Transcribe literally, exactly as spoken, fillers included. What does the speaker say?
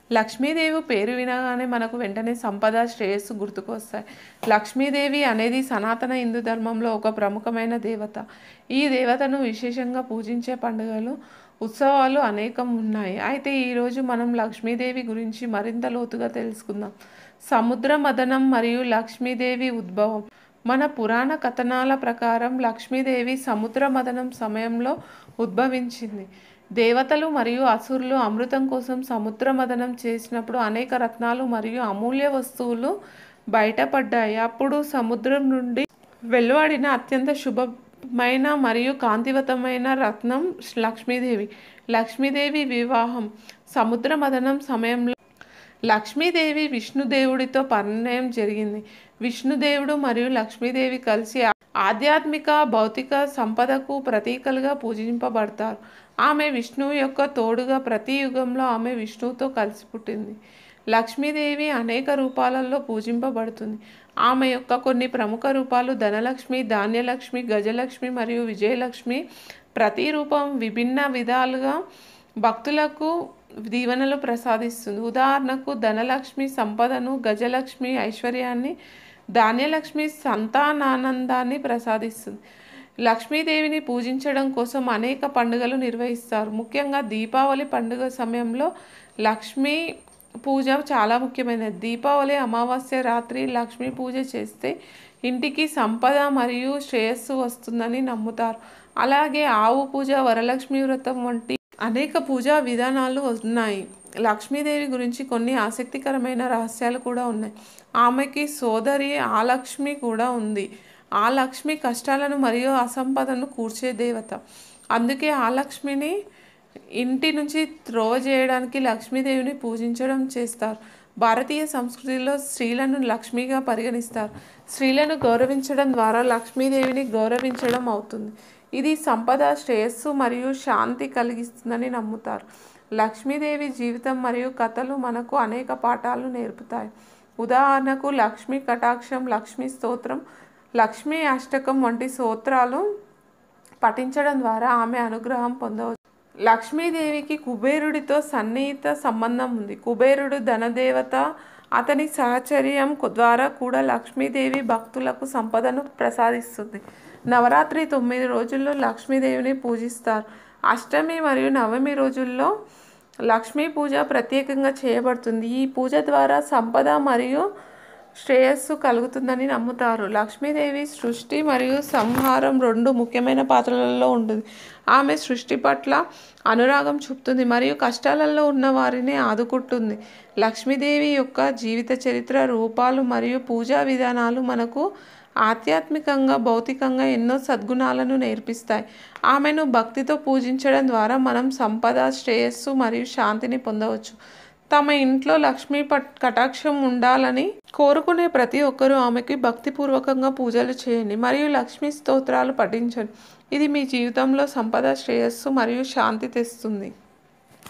లక్ష్మీదేవి పేరు వినగానే మనకు వెంటనే సంపద, శ్రేయస్సు గుర్తుకొస్తాయి. లక్ష్మీదేవి అనేది సనాతన హిందూ ధర్మంలో ఒక ప్రముఖమైన దేవత. ఈ దేవతను విశేషంగా పూజించే పండుగలు, ఉత్సవాలు అనేకం ఉన్నాయి. అయితే ఈరోజు మనం లక్ష్మీదేవి గురించి మరింత లోతుగా తెలుసుకుందాం. సముద్ర మథనం మరియు లక్ష్మీదేవి ఉద్భవం. మన పురాణ కథనాల ప్రకారం లక్ష్మీదేవి సముద్ర మథనం సమయంలో ఉద్భవించింది. దేవతలు మరియు అసురులు అమృతం కోసం సముద్ర మథనం చేసినప్పుడు అనేక రత్నాలు మరియు అమూల్య వస్తువులు బయటపడ్డాయి. అప్పుడు సముద్రం నుండి వెలువడిన అత్యంత శుభమైన మరియు కాంతివంతమైన రత్నం లక్ష్మీదేవి. లక్ష్మీదేవి వివాహం. సముద్ర మథనం సమయంలో లక్ష్మీదేవి విష్ణుదేవుడితో పరిణయం జరిగింది. విష్ణుదేవుడు మరియు లక్ష్మీదేవి కలిసి ఆధ్యాత్మిక, భౌతిక సంపదకు ప్రతీకలుగా పూజింపబడతారు. ఆమె విష్ణువు యొక్క తోడుగా ప్రతి యుగంలో ఆమె విష్ణువుతో కలిసి పుట్టింది. లక్ష్మీదేవి అనేక రూపాలలో పూజింపబడుతుంది. ఆమె యొక్క కొన్ని ప్రముఖ రూపాలు ధనలక్ష్మి, ధాన్యలక్ష్మి, గజలక్ష్మి మరియు విజయలక్ష్మి. ప్రతి రూపం విభిన్న విధాలుగా భక్తులకు దీవెనలు ప్రసాదిస్తుంది. ఉదాహరణకు ధనలక్ష్మి సంపదను, గజలక్ష్మి ఐశ్వర్యాన్ని, ధాన్యలక్ష్మి సంతానానందాన్ని ప్రసాదిస్తుంది. లక్ష్మీదేవిని పూజించడం కోసం అనేక పండుగలు నిర్వహిస్తారు. ముఖ్యంగా దీపావళి పండుగ సమయంలో లక్ష్మీ పూజ చాలా ముఖ్యమైనది. దీపావళి అమావాస్య రాత్రి లక్ష్మీ పూజ చేస్తే ఇంటికి సంపద మరియు శ్రేయస్సు వస్తుందని నమ్ముతారు. అలాగే ఆవు పూజ, వరలక్ష్మి వ్రతం వంటి అనేక పూజా విధానాలు ఉన్నాయి. లక్ష్మీదేవి గురించి కొన్ని ఆసక్తికరమైన రహస్యాలు కూడా ఉన్నాయి. ఆమెకి సోదరి ఆలక్ష్మి కూడా ఉంది. ఆ లక్ష్మి కష్టాలను మరియు అసంపదను కూర్చే దేవత. అందుకే ఆ లక్ష్మిని ఇంటి నుంచి త్రోవ చేయడానికి లక్ష్మీదేవిని పూజించడం చేస్తారు. భారతీయ సంస్కృతిలో స్త్రీలను లక్ష్మిగా పరిగణిస్తారు. స్త్రీలను గౌరవించడం ద్వారా లక్ష్మీదేవిని గౌరవించడం అవుతుంది. ఇది సంపద, శ్రేయస్సు మరియు శాంతి కలిగిస్తుందని నమ్ముతారు. లక్ష్మీదేవి జీవితం మరియు కథలు మనకు అనేక పాఠాలు నేర్పుతాయి. ఉదాహరణకు లక్ష్మీ కటాక్షం, లక్ష్మీ స్తోత్రం, లక్ష్మీ అష్టకం వంటి స్తోత్రాలు పఠించడం ద్వారా ఆమె అనుగ్రహం పొందవచ్చు. లక్ష్మీదేవికి కుబేరుడితో సన్నిహిత సంబంధం ఉంది. కుబేరుడు ధనదేవత. అతని సహచర్యం ద్వారా కూడా లక్ష్మీదేవి భక్తులకు సంపదను ప్రసాదిస్తుంది. నవరాత్రి తొమ్మిది రోజుల్లో లక్ష్మీదేవిని పూజిస్తారు. అష్టమి మరియు నవమి రోజుల్లో లక్ష్మీ పూజ ప్రత్యేకంగా చేయబడుతుంది. ఈ పూజ ద్వారా సంపద మరియు శ్రేయస్సు కలుగుతుందని నమ్ముతారు. లక్ష్మీదేవి సృష్టి మరియు సంహారం రెండు ముఖ్యమైన పాత్రలలో ఉంటుంది. ఆమె సృష్టి పట్ల అనురాగం చూపుతుంది మరియు కష్టాలలో ఉన్న వారిని ఆదుకుంటుంది. లక్ష్మీదేవి యొక్క జీవిత చరిత్ర, రూపాలు మరియు పూజా విధానాలు మనకు ఆధ్యాత్మికంగా, భౌతికంగా ఎన్నో సద్గుణాలను నేర్పిస్తాయి. ఆమెను భక్తితో పూజించడం ద్వారా మనం సంపద, శ్రేయస్సు మరియు శాంతిని పొందవచ్చు. తమ ఇంట్లో లక్ష్మీ పట్ కటాక్షం ఉండాలని కోరుకునే ప్రతి ఒక్కరూ ఆమెకి భక్తిపూర్వకంగా పూజలు చేయండి మరియు లక్ష్మీ స్తోత్రాలు పఠించండి. ఇది మీ జీవితంలో సంపద, శ్రేయస్సు మరియు శాంతి తెస్తుంది.